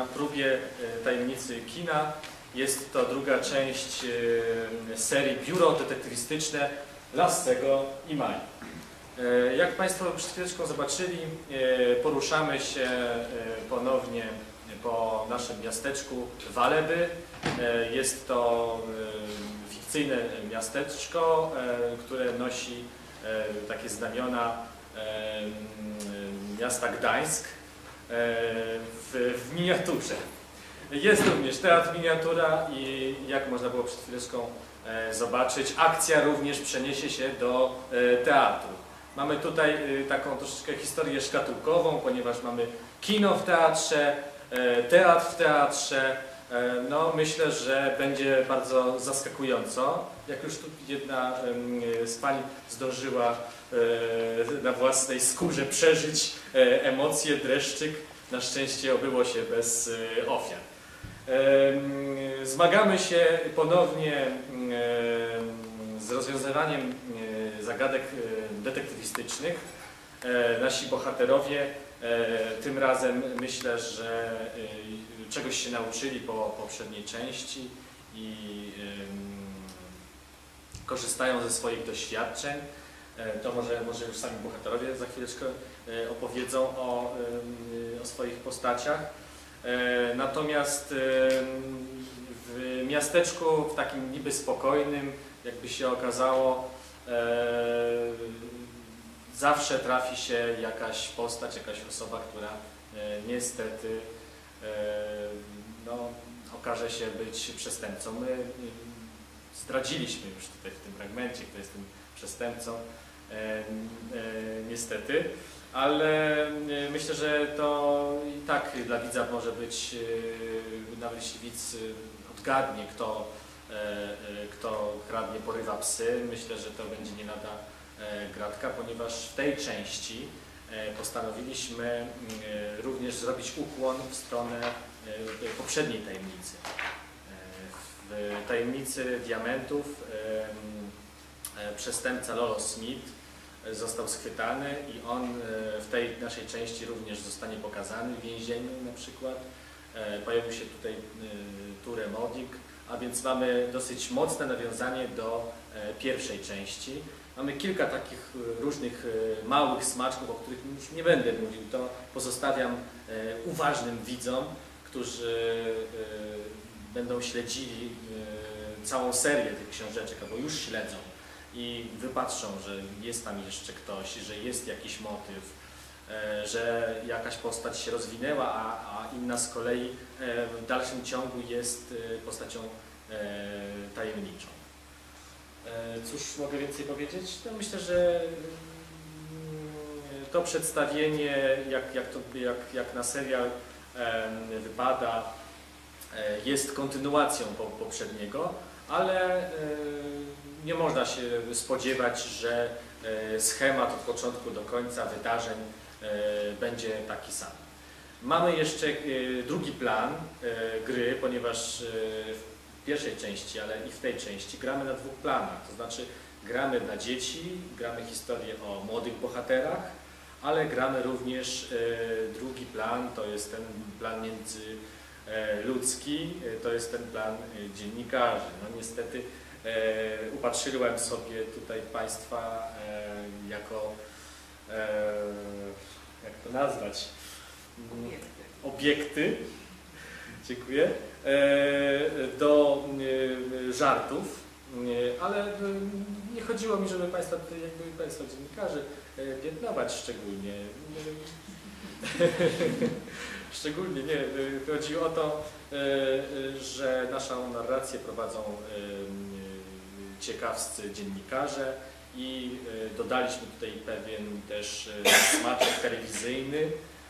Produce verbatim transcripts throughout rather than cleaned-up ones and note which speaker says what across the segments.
Speaker 1: na próbie Tajemnicy kina. Jest to druga część serii Biuro detektywistyczne Lassego i Mai. Jak Państwo przed chwileczką zobaczyli, poruszamy się ponownie po naszym miasteczku Waleby. Jest to fikcyjne miasteczko, które nosi takie znamiona miasta Gdańsk w, w miniaturze. Jest również teatr miniatura i jak można było przed chwileczką zobaczyć, akcja również przeniesie się do teatru. Mamy tutaj taką troszeczkę historię szkatułkową, ponieważ mamy kino w teatrze, teatr w teatrze. No, myślę, że będzie bardzo zaskakująco. Jak już tu jedna z pań zdążyła na własnej skórze przeżyć emocje, dreszczyk, na szczęście obyło się bez ofiar. Zmagamy się ponownie z rozwiązywaniem zagadek detektywistycznych. Nasi bohaterowie tym razem myślę, że czegoś się nauczyli po poprzedniej części i korzystają ze swoich doświadczeń. To może, może już sami bohaterowie za chwileczkę opowiedzą o, o swoich postaciach. Natomiast w miasteczku, w takim niby spokojnym, jakby się okazało, zawsze trafi się jakaś postać, jakaś osoba, która niestety no, okaże się być przestępcą. My zdradziliśmy już tutaj w tym fragmencie, kto jest tym przestępcą, niestety. Ale myślę, że to i tak dla widza może być, nawet jeśli widz odgadnie, kto, kto kradnie, porywa psy, myślę, że to będzie nie lada gratka, ponieważ w tej części postanowiliśmy również zrobić ukłon w stronę poprzedniej tajemnicy. W tajemnicy diamentów przestępca Lolo Smith został schwytany i on w tej naszej części również zostanie pokazany w więzieniu na przykład. Pojawił się tutaj Ture Modik, a więc mamy dosyć mocne nawiązanie do pierwszej części. Mamy kilka takich różnych małych smaczków, o których już nie będę mówił, to pozostawiam uważnym widzom, którzy będą śledzili całą serię tych książeczek, albo już śledzą i wypatrzą, że jest tam jeszcze ktoś, że jest jakiś motyw, że jakaś postać się rozwinęła, a, a inna z kolei w dalszym ciągu jest postacią tajemniczą. Cóż mogę więcej powiedzieć? No myślę, że to przedstawienie, jak, jak, to, jak, jak na serial wypada, jest kontynuacją poprzedniego, ale nie można się spodziewać, że schemat od początku do końca wydarzeń będzie taki sam. Mamy jeszcze drugi plan gry, ponieważ w pierwszej części, ale i w tej części gramy na dwóch planach, to znaczy gramy dla dzieci, gramy historię o młodych bohaterach, ale gramy również drugi plan, to jest ten plan międzyludzki, to jest ten plan dziennikarzy. No niestety upatrzyłem sobie tutaj Państwa jako, jak to nazwać, obiekty, dziękuję, do żartów, ale nie chodziło mi, żeby Państwa, jakby Państwa dziennikarzy piętnować szczególnie. Szczególnie nie. Chodzi o to, że naszą narrację prowadzą ciekawscy dziennikarze i dodaliśmy tutaj pewien też smaczek telewizyjny.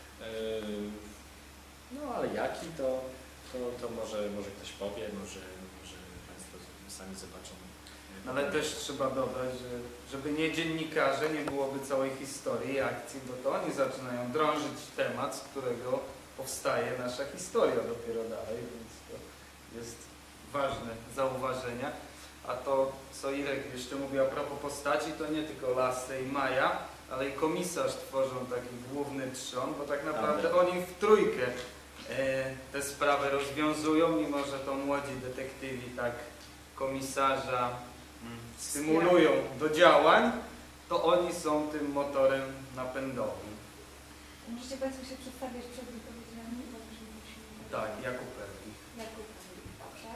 Speaker 1: No ale jaki to, to, to może, może ktoś powie, może, może Państwo sami zobaczą.
Speaker 2: Ale też trzeba dodać, że żeby nie dziennikarze, nie byłoby całej historii i akcji, bo to oni zaczynają drążyć temat, z którego powstaje nasza historia dopiero dalej, więc to jest ważne zauważenia. A to, co Irek jeszcze mówi a propos postaci, to nie tylko Lasse i Maja, ale i komisarz tworzą taki główny trzon, bo tak naprawdę oni w trójkę te sprawy rozwiązują, mimo że to młodzi detektywi tak komisarza stymulują do działań, to oni są tym motorem napędowym.
Speaker 3: Możecie Państwo się przedstawiać przed wypowiedziami?
Speaker 2: Tak, Jakub Erlich.
Speaker 3: Jakub Erlich, dobrze.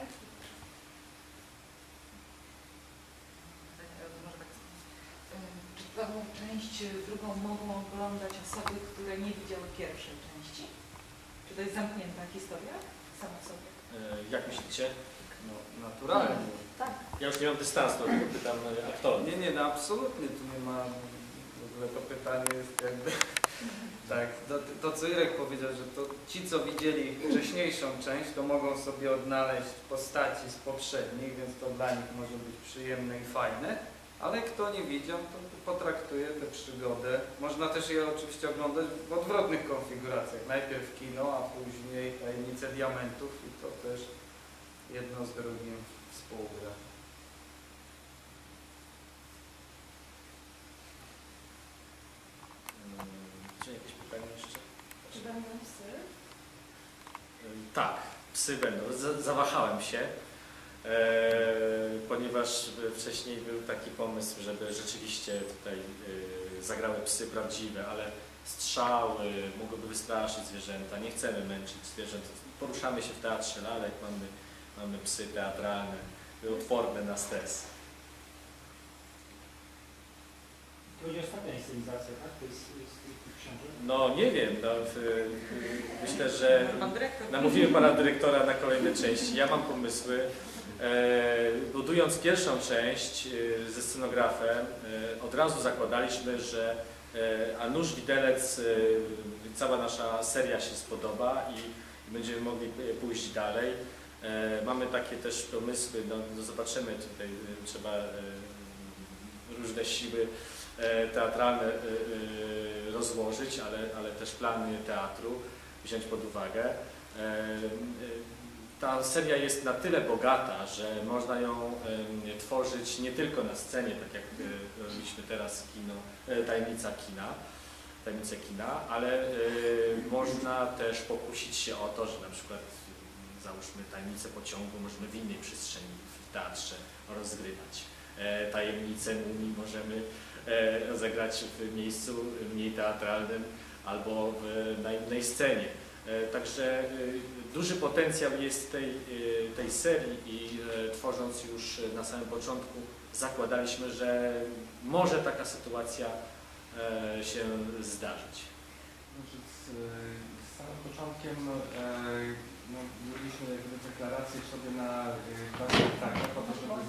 Speaker 4: Czy drugą część, drugą mogą oglądać osoby, które nie widziały pierwszej części? Czy to jest zamknięta historia sama w sobie?
Speaker 1: E, Jak myślicie?
Speaker 2: No, naturalnie.
Speaker 3: Tak.
Speaker 1: Ja już nie mam dystansu, tylko pytam aktorów.
Speaker 2: Nie, nie, no absolutnie tu nie ma, w ogóle to pytanie jest jakby, tak, to, to co Irek powiedział, że to ci co widzieli wcześniejszą część, to mogą sobie odnaleźć postaci z poprzednich, więc to dla nich może być przyjemne i fajne, ale kto nie widział, to potraktuje tę przygodę. Można też je oczywiście oglądać w odwrotnych konfiguracjach, najpierw kino, a później Tajemnice Diamentów i to też jedno z drugim współgra.
Speaker 1: Czy jakieś pytania jeszcze?
Speaker 3: Czy będą psy?
Speaker 1: Tak, psy będą. Z- zawahałem się, e, ponieważ wcześniej był taki pomysł, żeby rzeczywiście tutaj e, zagrały psy prawdziwe, ale strzały mogłyby wystraszyć zwierzęta. Nie chcemy męczyć zwierząt. Poruszamy się w teatrze lalek, mamy, mamy psy teatralne, odporne na stres.
Speaker 5: To będzie ostatnia inscenizacja, tak? To jest z tych książek?
Speaker 1: No nie wiem, no, w, myślę, że
Speaker 4: Pan dyrektor?
Speaker 1: namówiłem pana dyrektora na kolejne części. Ja mam pomysły. E, budując pierwszą część e, ze scenografem, e, od razu zakładaliśmy, że e, a nuż widelec, e, cała nasza seria się spodoba i, i będziemy mogli pójść dalej. E, mamy takie też pomysły, no, no zobaczymy, tutaj e, trzeba e, różne siły teatralne rozłożyć, ale, ale też plany teatru wziąć pod uwagę. Ta seria jest na tyle bogata, że można ją tworzyć nie tylko na scenie, tak jak robiliśmy teraz kino, Tajemnica Kina, Tajemnice Kina, ale można też pokusić się o to, że na przykład załóżmy Tajemnicę Pociągu możemy w innej przestrzeni w teatrze rozgrywać. Tajemnicę Mumii możemy rozegrać w miejscu mniej teatralnym albo na innej scenie. Także duży potencjał jest tej, tej serii i tworząc już na samym początku zakładaliśmy, że może taka sytuacja się zdarzyć.
Speaker 6: Z, z samym początkiem no, mieliśmy deklarację sobie na dwa pytania, po to, żeby,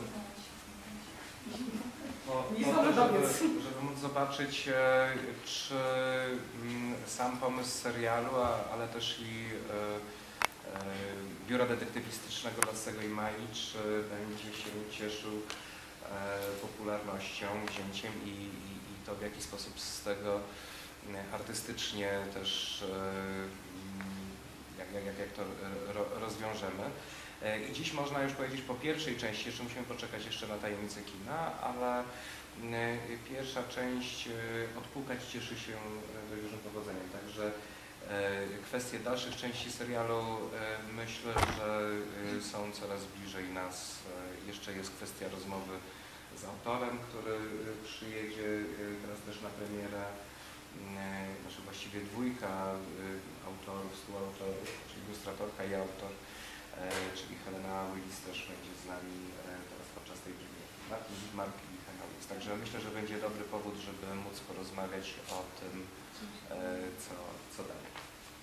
Speaker 6: po, po to, żeby, żeby móc zobaczyć, czy sam pomysł serialu, a, ale też i biura detektywistycznego Lassego i Maili, czy będzie się cieszył popularnością, wzięciem i, i, i to w jaki sposób z tego artystycznie też jak, jak, jak to rozwiążemy. I dziś można już powiedzieć po pierwszej części, jeszcze musimy poczekać jeszcze na Tajemnicę Kina, ale pierwsza część odpukać cieszy się dość dużym powodzeniem. Także kwestie dalszych części serialu myślę, że są coraz bliżej nas. Jeszcze jest kwestia rozmowy z autorem, który przyjedzie teraz też na premierę. Znaczy właściwie dwójka autorów, współautorów, czyli ilustratorka i autor, czyli Helena Willis też będzie z nami teraz podczas tej premiery. Mark i Helena Willis. Także myślę, że będzie dobry powód, żeby móc porozmawiać o tym, co, co dalej.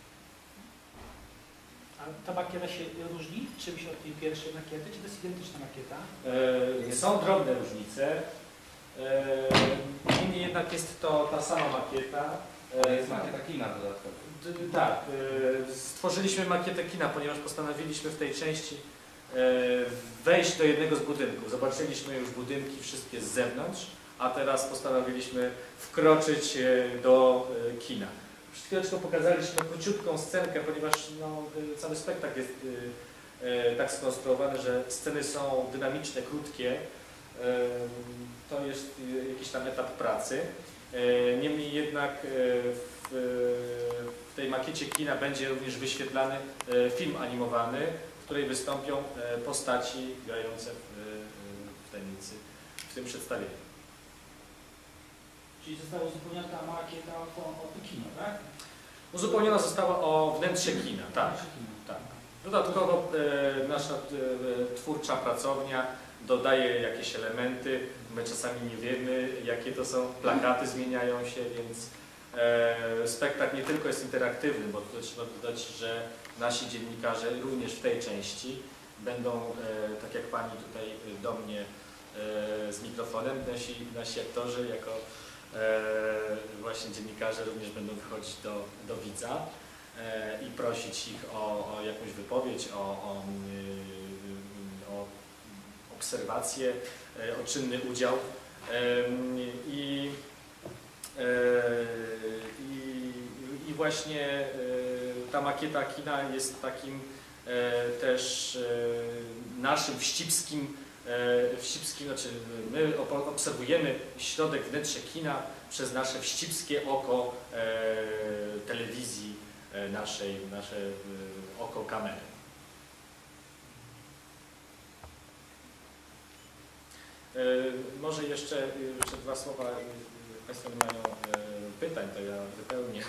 Speaker 5: A ta makieta się różni czymś od tej pierwszej makiety, czy to jest identyczna makieta?
Speaker 1: E, są drobne różnice. Niemniej jednak jest to ta sama makieta.
Speaker 6: To jest makieta kina dodatkowo.
Speaker 1: Tak, stworzyliśmy makietę kina, ponieważ postanowiliśmy w tej części wejść do jednego z budynków. Zobaczyliśmy już budynki wszystkie z zewnątrz, a teraz postanowiliśmy wkroczyć do kina. Przed chwileczką pokazaliśmy króciutką scenkę, ponieważ no, cały spektakl jest tak skonstruowany, że sceny są dynamiczne, krótkie. To jest jakiś tam etap pracy. Niemniej jednak w tej makiecie kina będzie również wyświetlany film animowany, w której wystąpią postaci grające w, w tajemnicy w tym przedstawieniu.
Speaker 5: Czyli została uzupełniona ta makieta o, o to kino, tak?
Speaker 1: Uzupełniona została o wnętrze kina, tak.
Speaker 5: Wnętrze kina.
Speaker 1: tak. Dodatkowo e, nasza e, twórcza pracownia dodaje jakieś elementy. My czasami nie wiemy, jakie to są. Plakaty zmieniają się, więc e, spektakl nie tylko jest interaktywny, bo tutaj trzeba dodać, że nasi dziennikarze również w tej części będą, e, tak jak pani tutaj do mnie e, z mikrofonem, nasi, nasi aktorzy jako e, właśnie dziennikarze również będą wychodzić do, do widza e, i prosić ich o, o jakąś wypowiedź, o, o, y, o obserwację, o czynny udział. I, i, i właśnie ta makieta kina jest takim też naszym wścibskim, wścibskim, znaczy my obserwujemy środek, wnętrze kina przez nasze wścibskie oko telewizji naszej, nasze oko kamery. Może jeszcze, jeszcze dwa słowa, Państwo nie mają pytań, to ja wypełnię.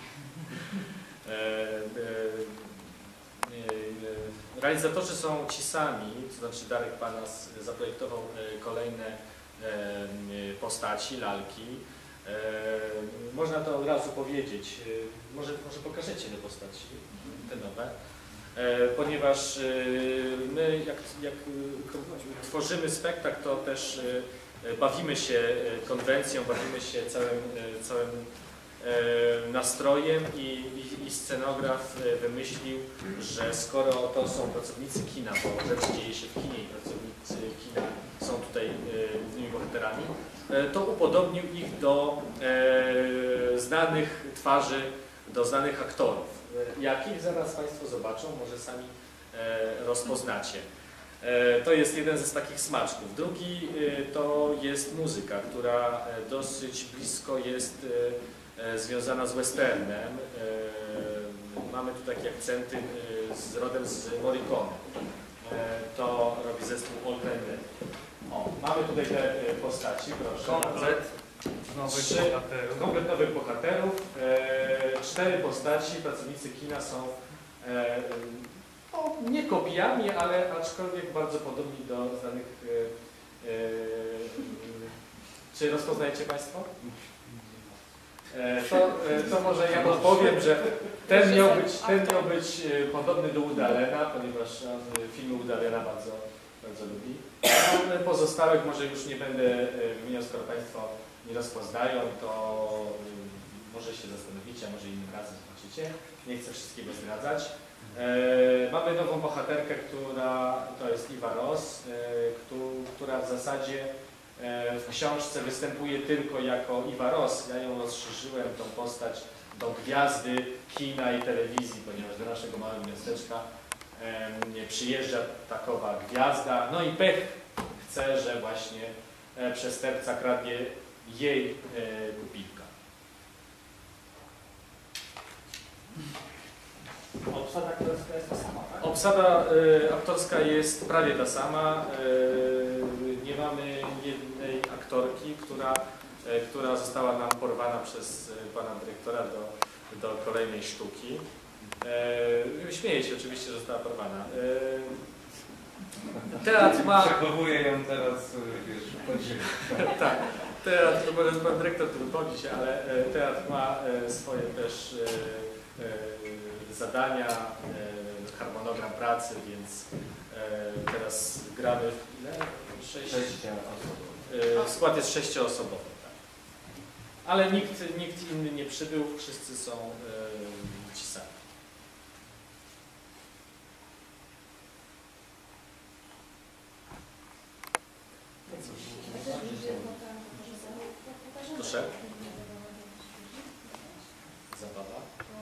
Speaker 1: Realizatorzy są ci sami, to znaczy Darek Panas zaprojektował kolejne postaci, lalki. Można to od razu powiedzieć, może, może pokażecie te postaci, te nowe. Ponieważ my jak, jak tworzymy spektakl, to też bawimy się konwencją, bawimy się całym, całym nastrojem i, i, i scenograf wymyślił, że skoro to są pracownicy kina, bo rzecz dzieje się w kinie i pracownicy kina są tutaj głównymi bohaterami, to upodobnił ich do znanych twarzy, do znanych aktorów. Jakich zaraz Państwo zobaczą, może sami e, rozpoznacie. E, to jest jeden z takich smaczków. Drugi e, to jest muzyka, która dosyć blisko jest e, związana z westernem. E, mamy tu takie akcenty e, z rodem z Morricone. E, to robi zespół All Time Ready. O, mamy tutaj te postaci, proszę.
Speaker 2: Komplet nowych
Speaker 1: Trzy,
Speaker 2: bohaterów.
Speaker 1: komplet nowych bohaterów. E, cztery postaci, pracownicy kina są e, no, nie kopiami, ale aczkolwiek bardzo podobni do znanych. E, e, czy rozpoznajecie Państwo? E, to, e, to może ja podpowiem, że ten miał być, ten miał być podobny do Wooda Allena, ponieważ on filmy Wooda Allena bardzo, bardzo lubi. A pozostałych może już nie będę wymieniał, skoro Państwo nie rozpoznają, to może się zastanowicie, a może innym razem zobaczycie. Nie chcę wszystkiego zdradzać. E, mamy nową bohaterkę, która to jest Eva Ross, e, która w zasadzie e, w książce występuje tylko jako Eva Ross. Ja ją rozszerzyłem, tą postać, do gwiazdy kina i telewizji, ponieważ do naszego małego miasteczka e, przyjeżdża takowa gwiazda. No i pech chce, że właśnie e, przestępca kradnie jej e, pupilka.
Speaker 5: Obsada aktorska jest ta sama, tak?
Speaker 1: Obsada e, aktorska jest prawie ta sama. E, nie mamy jednej aktorki, która, e, która została nam porwana przez e, pana dyrektora do, do kolejnej sztuki. E, śmieję się oczywiście, że została porwana. E, teatr ma...
Speaker 6: Przechowuję ją teraz, wiesz,
Speaker 1: tak. Teatr, może pan dyrektor tu wychodzi się, ale teatr ma swoje też zadania, harmonogram pracy, więc teraz gramy w ile? Sześć, skład jest sześcioosobowy. Tak. Ale nikt, nikt inny nie przybył, wszyscy są ci sami. Proszę. Zabawa.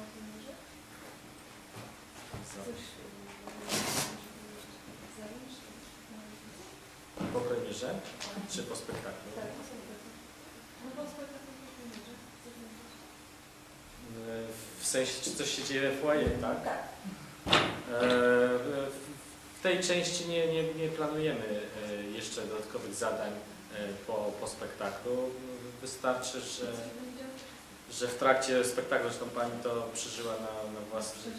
Speaker 1: Po premierze czy po spektaklu? w sensie, czy coś się dzieje w foyer, tak?
Speaker 3: Tak.
Speaker 1: E, w tej części nie, nie, nie planujemy e, jeszcze dodatkowych zadań e, po, po spektaklu. Wystarczy, że, że w trakcie spektaklu, zresztą Pani to przeżyła na, na własnych,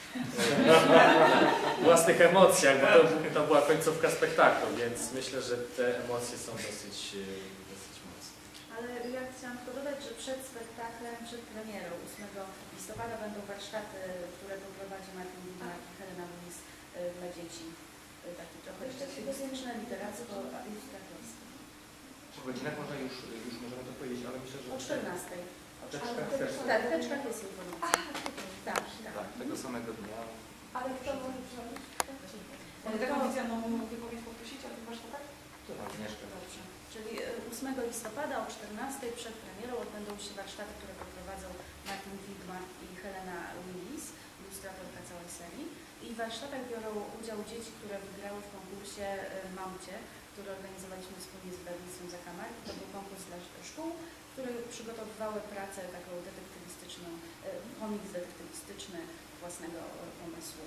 Speaker 1: e, własnych emocjach, bo to, to była końcówka spektaklu, więc myślę, że te emocje są dosyć, e, dosyć mocne.
Speaker 3: Ale ja chciałam tylko dodać, że przed spektaklem, przed premierą ósmego listopada będą warsztaty, które poprowadzi Martin Widmar i Helena Louis y, dla dzieci. Y, Taki trochę jeszcze aktivistyczne, literacko, ilustratorskie.
Speaker 6: O godzinach można już, już możemy to powiedzieć, ale myślę, że...
Speaker 3: O czternastej.
Speaker 6: A teczkach też.
Speaker 3: Tak, w teczkach jest informacja. Tak, tak.
Speaker 6: Tak, tego samego dnia.
Speaker 3: Ale kto może przełożyć?
Speaker 4: Mogę taką oficjalną wypowiedź poprosić o tych warsztatach?
Speaker 6: Agnieszka.
Speaker 3: Dobrze. Czyli ósmego listopada o czternastej przed premierą odbędą się warsztaty, które poprowadzą Martin Widmar i Helena Louis, ilustratorka całej serii. I w warsztatach biorą udział dzieci, które wygrały w konkursie Mamcie, który organizowaliśmy wspólnie z wydawnictwem Zakamar. To był konkurs dla szkół, które przygotowywały pracę taką detektywistyczną, komiks detektywistyczny własnego pomysłu.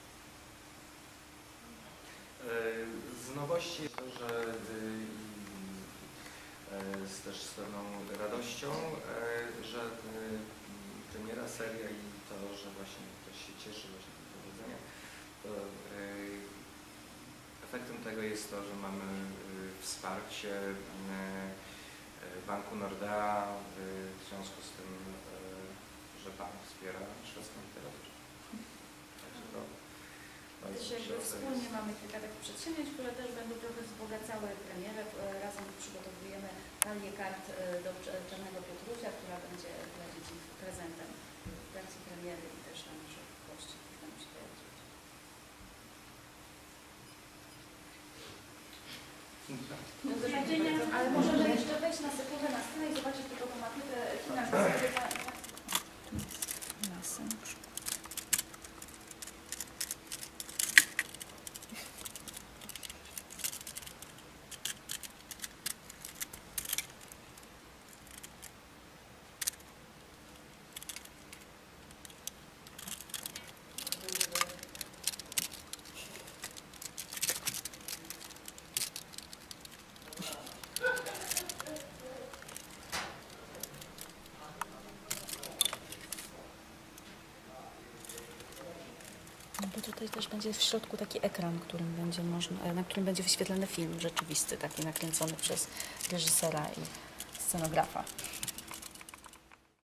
Speaker 6: Z nowości jest to, że z, też z pewną radością, że premiera seria i to, że właśnie ktoś się cieszy właśnie tym powodzeniem, to efektem tego jest to, że mamy wsparcie Banku Nordea w związku z tym, że Bank wspiera szwedzką literaturę. Także to
Speaker 3: Jakby wspólnie mamy kilka takich przedsięwzięć, które też będą trochę wzbogacały premierę. Razem przygotowujemy talię kart do Czarnego Piotrusia, która będzie dla dzieci prezentem w trakcie premiery i też na naszych gości, którzy będą się pojawić. Do widzenia, ale możemy jeszcze wejść na sekundę na scenę i zobaczyć tylko tą makietę kina.
Speaker 7: Bo tutaj też będzie w środku taki ekran, którym będzie można, na którym będzie wyświetlany film rzeczywisty, taki nakręcony przez reżysera i scenografa.